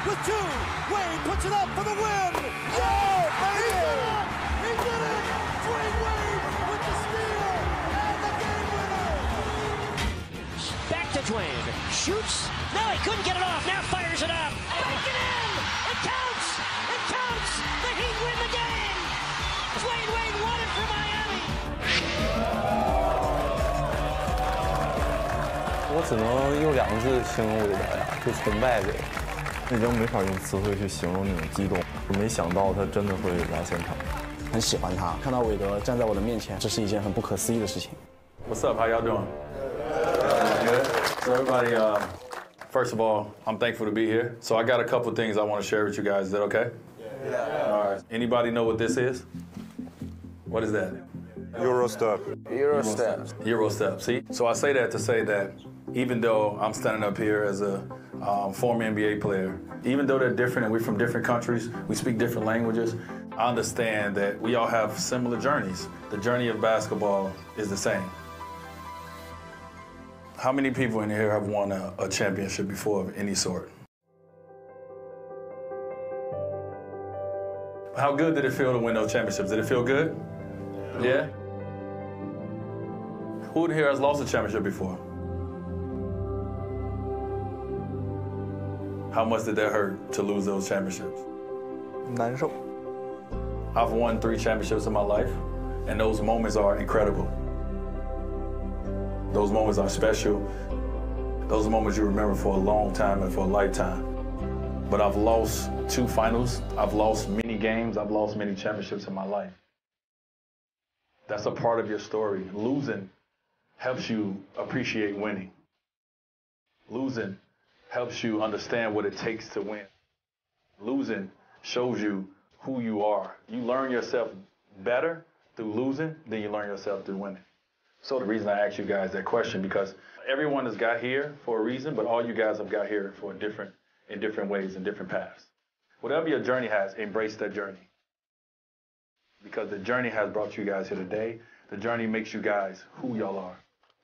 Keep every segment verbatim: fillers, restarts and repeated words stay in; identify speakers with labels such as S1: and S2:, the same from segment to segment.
S1: with two. Wade puts it up for the win. Yeah, baby! He did it! He did it! Dwyane Wade with the steal and the game winner.
S2: Back to Dwyane. Shoots. No, he couldn't get it off. Now fires it up. Back it in! It counts! It counts! The Heat win the game! Dwyane Wade won it for Miami.
S3: 我只能用两个字形容韦德呀，就崇拜呗。那种没法用词汇去形容那种激动。我没想到他真的会来现场，
S4: 很喜欢他。看到韦德站在我的面前，这是一件很不可思议的事情。
S5: What's up? How y'all doing? Good. So everybody, uh, first of all, I'm thankful to be here. So I got a couple things I want to share with you guys. Is that okay? Yeah. All right. Anybody know what this is? What is that?
S6: Eurostep.
S4: Eurostep.
S5: Eurostep. See? So I say that to say that even though I'm standing up here as a um, former N B A player, even though they're different and we're from different countries, we speak different languages, I understand that we all have similar journeys. The journey of basketball is the same. How many people in here have won a, a championship before of any sort? How good did it feel to win those championships? Did it feel good? Yeah? Who here has lost a championship before? How much did that hurt to lose those championships?
S3: 难受。
S5: I've won three championships in my life, and those moments are incredible. Those moments are special. Those moments you remember for a long time and for a lifetime. But I've lost two finals. I've lost many games. I've lost many championships in my life. That's a part of your story. Losing helps you appreciate winning. Losing helps you understand what it takes to win. Losing shows you who you are. You learn yourself better through losing than you learn yourself through winning. So the reason I asked you guys that question, because everyone has got here for a reason, but all you guys have got here for different, in different ways, in different paths. Whatever your journey has, embrace that journey. Because the journey has brought you guys here today. The journey makes you guys who y'all are.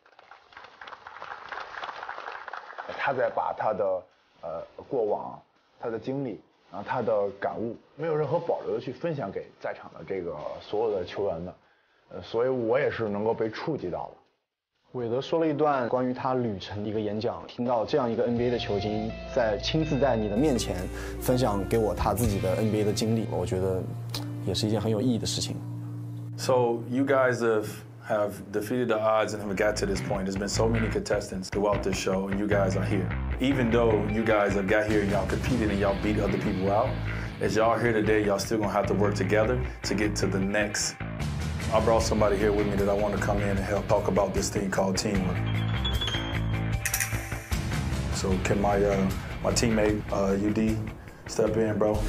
S7: 他在把他的呃过往、他的经历，然后他的感悟，没有任何保留的去分享给在场的这个所有的球员们，呃，所以我也是能够被触及到的。
S4: 韦德说了一段关于他旅程的一个演讲，听到这样一个 N B A 的球星在亲自在你的面前分享给我他自己的 N B A 的经历，我觉得也是一件很有意义的事情。
S5: So you guys have have defeated the odds and have got to this point. There's been so many contestants throughout this show, and you guys are here. Even though you guys have got here and y'all competed and y'all beat other people out, as y'all here today, y'all still gonna have to work together to get to the next. I brought somebody here with me that I want to come in and help talk about this thing called teamwork. So can my uh, my teammate uh, U D step in, bro?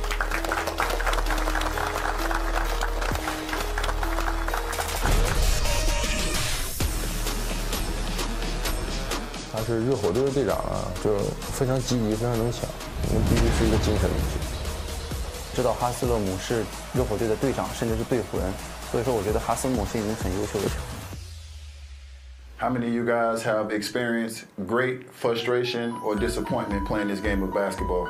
S3: 他是热火队的队长啊，就非常积极，非常能抢，那必须是一个精神领袖。
S4: 知道哈斯勒姆是热火队的队长，甚至是队服人，所以说我觉得哈斯勒姆是一名很优秀的球员。
S6: How many of you guys have experienced great frustration or disappointment playing this game of basketball?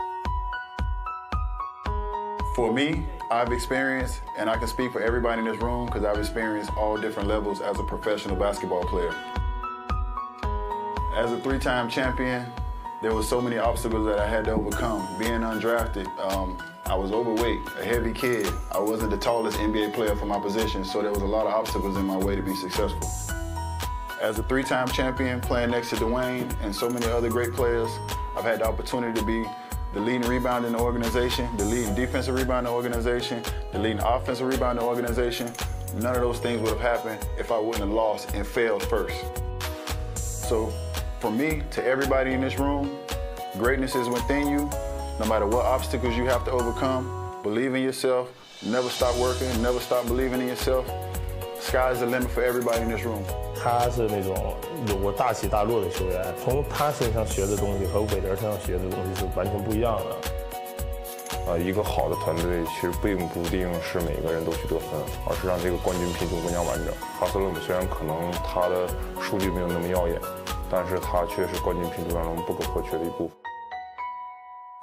S6: For me, I've experienced, and I can speak for everybody in this room because I've experienced all different levels as a professional basketball player. As a three-time champion, there were so many obstacles that I had to overcome. Being undrafted, um, I was overweight, a heavy kid. I wasn't the tallest N B A player for my position, so there was a lot of obstacles in my way to be successful. As a three-time champion, playing next to Dwyane and so many other great players, I've had the opportunity to be the leading rebounder in the organization, the leading defensive rebounder in the organization, the leading offensive rebounder in the organization. None of those things would have happened if I wouldn't have lost and failed first. So, from me to everybody in this room, greatness is within you. No matter what obstacles you have to overcome, believe in yourself, never stop working, never stop believing in yourself. Sky's the limit for everybody in this room.
S8: 他是那种有过大起大落的球员，从他身上学的东西和韦德身上学的东西是完全不一样的。
S9: 啊，一个好的团队其实并不一定是每个人都去得分，而是让这个冠军拼图更加完整。哈斯勒姆虽然可能他的数据没有那么耀眼，但是他却是冠军拼图当中不可或缺的一部分。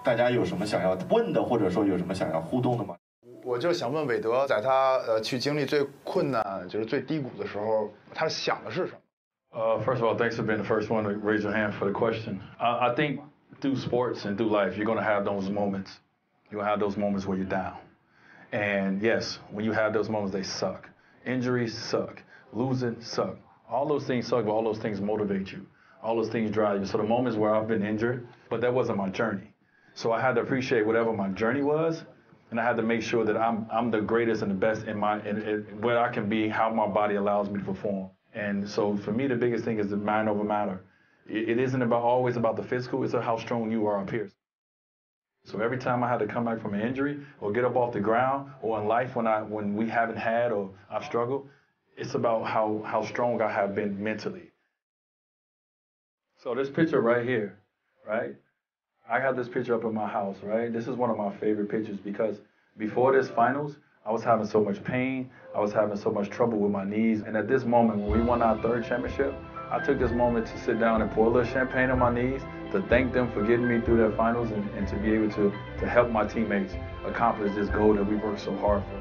S10: 大家有什么想要问的，或者说有什么想要互动的吗？
S7: 我就想问韦德，在他呃去经历最困难，就是最低谷的时候，他想的是什么？
S5: Uh, first of all, thanks for being the first one to raise your hand for the question. I, I think through sports and through life, you're going to have those moments. You're going to have those moments where you're down. And yes, when you have those moments, they suck. Injuries suck. Losing suck. All those things suck, but all those things motivate you. All those things drive you. So the moments where I've been injured, but that wasn't my journey. So I had to appreciate whatever my journey was, and I had to make sure that I'm I'm the greatest and the best in my in, in where I can be, how my body allows me to perform. And so for me, the biggest thing is the mind over matter. It, it isn't about always about the physical, it's how strong you are up here. So every time I had to come back from an injury or get up off the ground, or in life when I when we haven't had or I've struggled, it's about how, how strong I have been mentally. So this picture right here, right? I have this picture up in my house, right? This is one of my favorite pictures because before this finals, I was having so much pain. I was having so much trouble with my knees. And at this moment, when we won our third championship, I took this moment to sit down and pour a little champagne on my knees, to thank them for getting me through their finals and, and to be able to, to help my teammates accomplish this goal that we worked so hard for.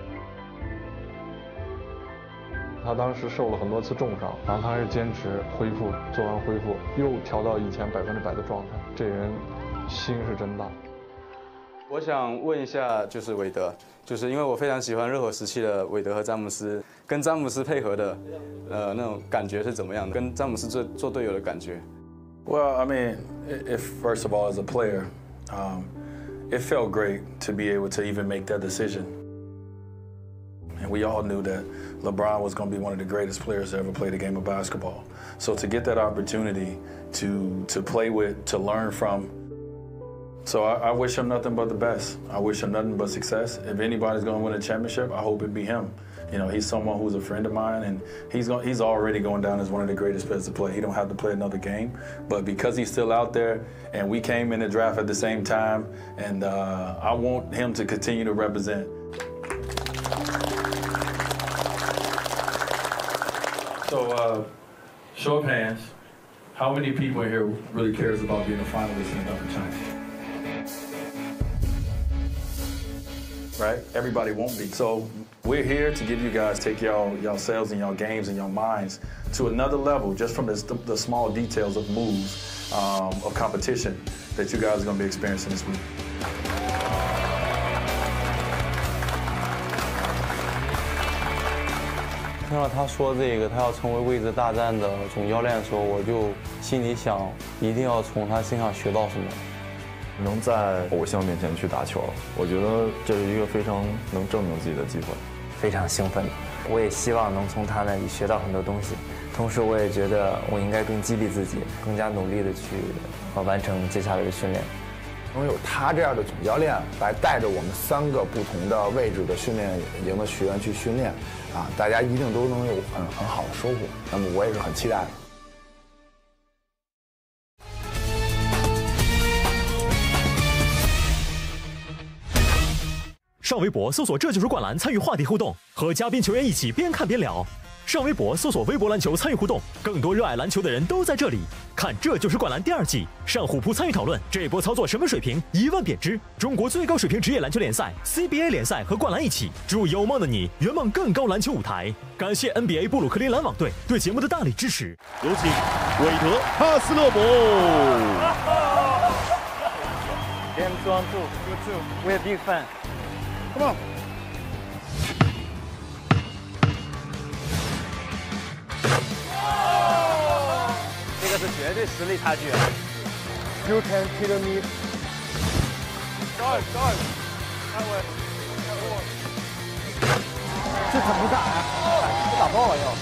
S3: 他当时受了很多次重伤，然后他还是坚持恢复，做完恢复又调到以前百分之百的状态，这人心是真大。
S11: 我想问一下，就是韦德，就是因为我非常喜欢热火时期的韦德和詹姆斯，跟詹姆斯配合的，呃，那种感觉是怎么样的？跟詹姆斯做做队友的感觉。
S5: Well, I mean, if first of all, as a player, um, it felt great to be able to even make that decision. And we all knew that LeBron was going to be one of the greatest players to ever play the game of basketball. So to get that opportunity to to play with, to learn from. So I, I wish him nothing but the best. I wish him nothing but success. If anybody's going to win a championship, I hope it be him. You know, he's someone who's a friend of mine, and he's going, he's already going down as one of the greatest players to play. He don't have to play another game, but because he's still out there, and we came in the draft at the same time, and uh, I want him to continue to represent. So, uh, show of hands, how many people in here really cares about being a finalist in another championship? Right? Everybody won't be. So we're here to give you guys, take y'all yourselves and y'all games and your minds to another level, just from the, the small details of moves, um, of competition that you guys are going to be experiencing this week.
S3: 听到他说这个，他要成为位置大战的总教练的时候，我就心里想，一定要从他身上学到什么。
S12: 能在偶像面前去打球，我觉得这是一个非常能证明自己的机会，
S13: 非常兴奋。我也希望能从他那里学到很多东西，同时我也觉得我应该更激励自己，更加努力的去呃完成接下来的训练。
S7: 能有他这样的总教练来带着我们三个不同的位置的训练营的学员去训练，啊，大家一定都能有很很好的收获。那么我也是很期待的。
S14: 上微博搜索“这就是灌篮”，参与话题互动，和嘉宾球员一起边看边聊。上微博搜索“微博篮球”参与互动，更多热爱篮球的人都在这里。看《这就是灌篮》第二季，上虎扑参与讨论。这波操作什么水平？一万贬值！中国最高水平职业篮球联赛 C B A 联赛和灌篮一起，祝有梦的你圆梦更高篮球舞台。感谢 N B A 布鲁克林篮网队对节目的大力支持。
S1: 有请韦德·哈斯勒伯。
S15: Game two on two, you too. We're a big fan.
S1: Come on.
S15: Oh! 这个是绝对实力差距。
S1: You can kill me. Go, go.
S15: 这怎么打呀？这打爆了要。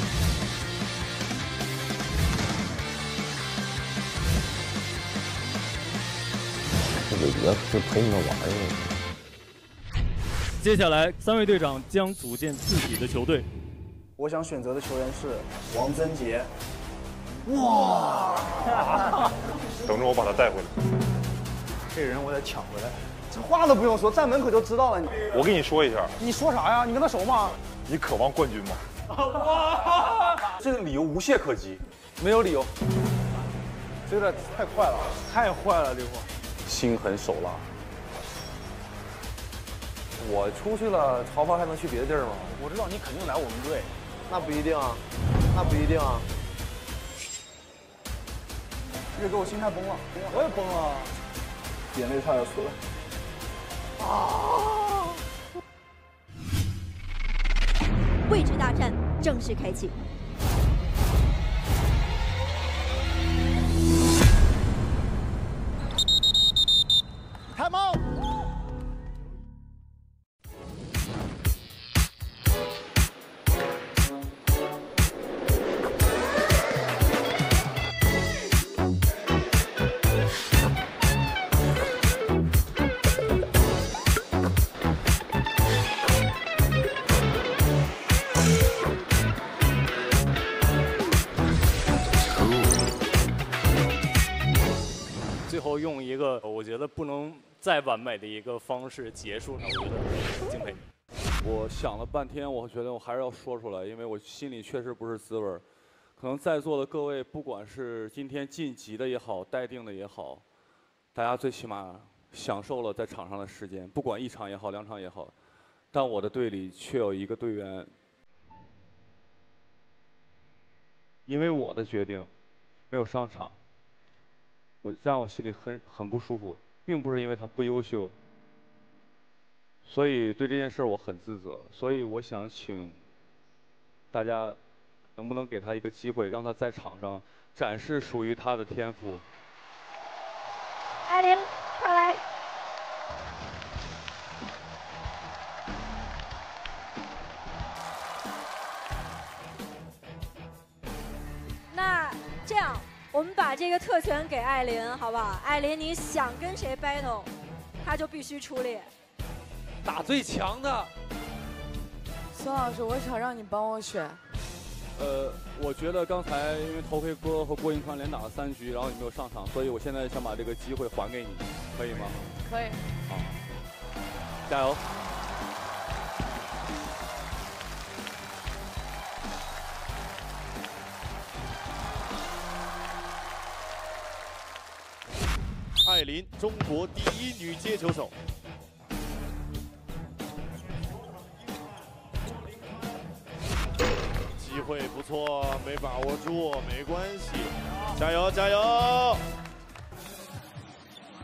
S12: 这韦德就陪你们玩儿。
S16: 接下来，三位队长将组建自己的球队。
S4: 我想选择的球员是王贞杰。
S7: 哇！
S9: 等着我把他带回来。
S4: 这人我得抢回来。这话都不用说，在门口就知道了。你
S9: 我跟你说一下。
S4: 你说啥呀？你跟他熟吗？
S9: 你渴望冠军吗？
S4: 哇！
S9: 这个理由无懈可击。
S4: 没有理由。这有点太快了，太坏了，这货。
S3: 心狠手辣， 我出去了，曹芳还能去别的地儿吗？
S4: 我知道你肯定来我们队。
S17: 那不一定啊，那不一定啊。
S4: 这给我心态崩了，崩了，
S17: 我也崩了，
S4: 眼泪差点出来。
S17: 啊！
S18: 位置大战正式开启。
S1: 开猫。
S16: 最后用一个我觉得不能再完美的一个方式结束呢，我觉得敬佩。
S19: 我想了半天，我觉得我还是要说出来，因为我心里确实不是滋味儿。可能在座的各位，不管是今天晋级的也好，待定的也好，大家最起码享受了在场上的时间，不管一场也好，两场也好。但我的队里却有一个队员，因为我的决定没有上场。我让我心里很很不舒服，并不是因为他不优秀，所以对这件事我很自责。所以我想请大家，能不能给他一个机会，让他在场上展示属于他的天赋。
S18: 艾琳，快来！那这样。我们把这个特权给艾琳，好不好？艾琳，你想跟谁 battle， 他就必须出列。
S19: 打最强的。
S20: 孙老师，我想让你帮我选。
S19: 呃，我觉得刚才因为头盔哥和郭英川连打了三局，然后你没有上场，所以我现在想把这个机会还给你，可以吗？
S20: 可以。
S19: 好，加油！
S1: 艾琳，中国第一女接球手。机会不错，没把握住，没关系，加油加油！